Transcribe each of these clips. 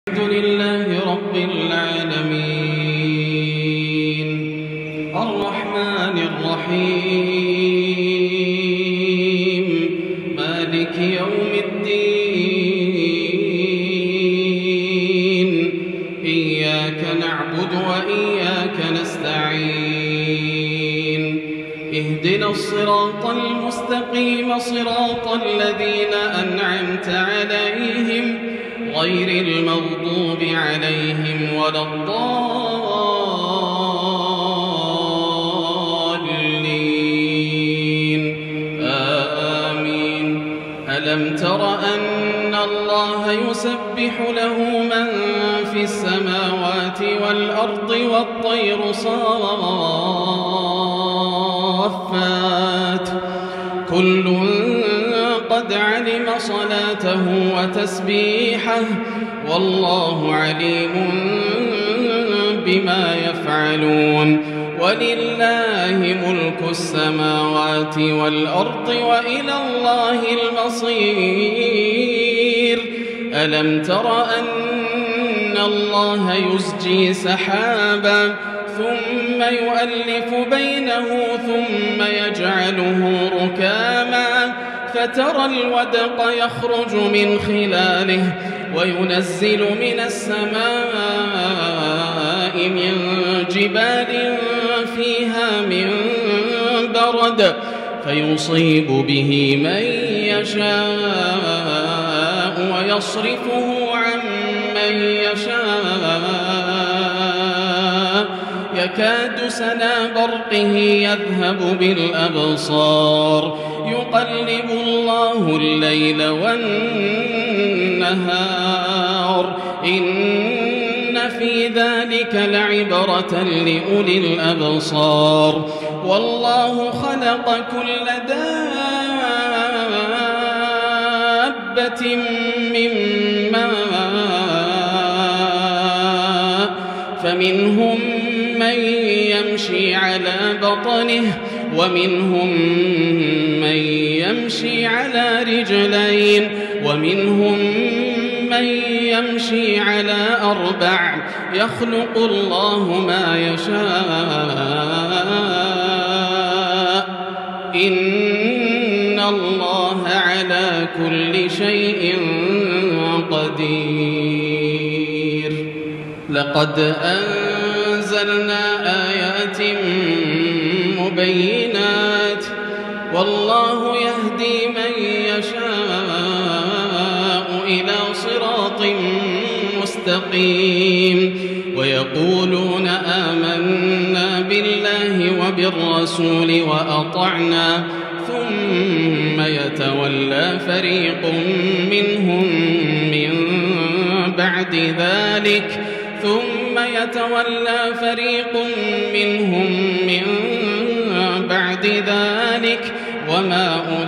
الحمد لله رب العالمين الرحمن الرحيم مالك يوم الدين إياك نعبد وإياك نستعين اهدنا الصراط المستقيم صراط الذين أنعمت عليهم غير المغضوب عليهم ولا الضالين آمين. ألم تر أن الله يسبح له من في السماوات والأرض والطير صافات كل قد علم صلاته وتسبيحه والله عليم بما يفعلون ولله ملك السماوات والأرض وإلى الله المصير. ألم تر أن الله يزجي سحابا ثم يؤلف بينه ثم يجعله ركاما فترى الودق يخرج من خلاله وينزل من السماء من جبال فيها من برد فيصيب به من يشاء ويصرفه عن من يشاء يكاد سنا برقه يذهب بالأبصار يقلب الله الليل والنهار إن في ذلك لعبرة لأولي الأبصار. والله خلق كل دابة من ماء فمنهم من يمشي على بطنه ومنهم من يمشي على رجلين ومنهم من يمشي على أربع يخلق الله ما يشاء إن الله على كل شيء قدير. لقد أنزلنا آيات مبينات والله يهدي من يشاء إلى صراط مستقيم. ويقولون آمنا بالله وبالرسول وأطعنا ثم يتولى فريق منهم من بعد ذلك وما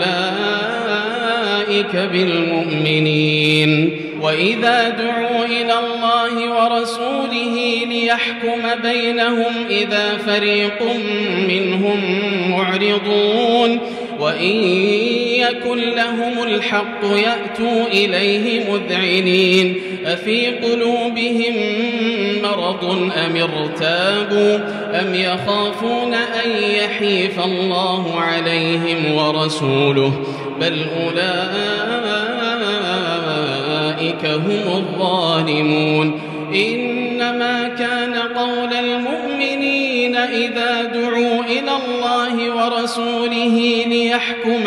أولئك بالمؤمنين. وإذا دعوا إلى الله ورسوله ليحكم بينهم إذا فريق منهم معرضون وإن يكن لهم الحق يأتوا إليه مذعنين أفي قلوبهم مرض أم ارتابوا أم يخافون أن يحيف الله عليهم ورسوله بل أولئك هم الظالمون. إنما كان قول المؤمنين إذا دعوا إلى الله ورسوله ليحكم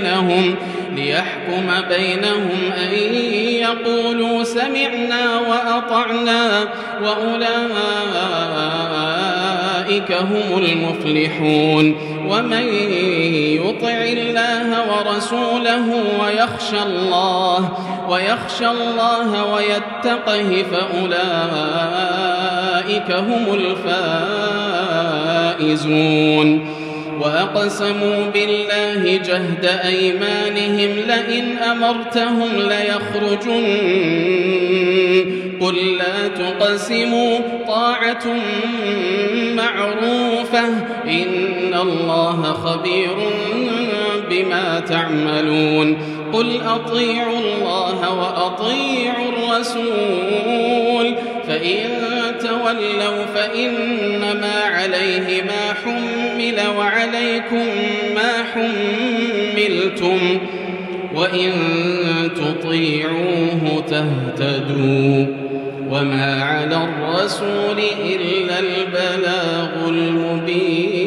بينهم أن يقولوا سمعنا وأطعنا وأولئك هم المفلحون. ومن يطع الله ورسوله ويخشى الله ويتقه فأولئك هم الفائزون. وأقسموا بالله جهد أيمانهم لئن أمرتهم ليخرجن قل لا تقسموا طاعة معروفة إن الله خبير بما تعملون. قل أطيعوا الله وأطيعوا الرسول فإن تولوا فإنما عليه ما حمل وعليكم ما حملتم وإن تطيعوه تهتدوا وما على الرسول إلا البلاغ المبين